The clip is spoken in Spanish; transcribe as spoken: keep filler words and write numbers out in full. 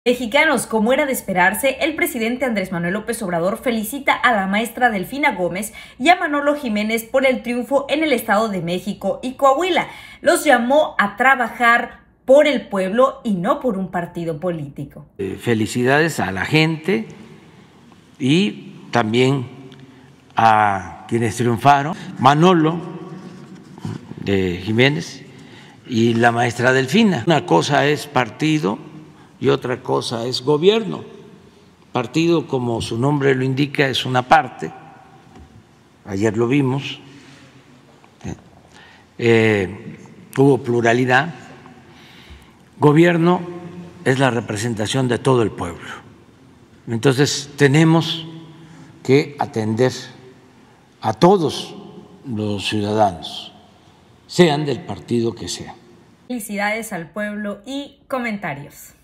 Mexicanos, como era de esperarse, el presidente Andrés Manuel López Obrador felicita a la maestra Delfina Gómez y a Manolo Jiménez por el triunfo en el Estado de México y Coahuila. Los llamó a trabajar por el pueblo y no por un partido político. Felicidades a la gente y también a quienes triunfaron, Manolo de Jiménez y la maestra Delfina. Una cosa es partido y otra cosa es gobierno. Partido, como su nombre lo indica, es una parte, ayer lo vimos, eh, hubo pluralidad. Gobierno es la representación de todo el pueblo. Entonces tenemos que atender a todos los ciudadanos, sean del partido que sean. Felicidades al pueblo y comentarios.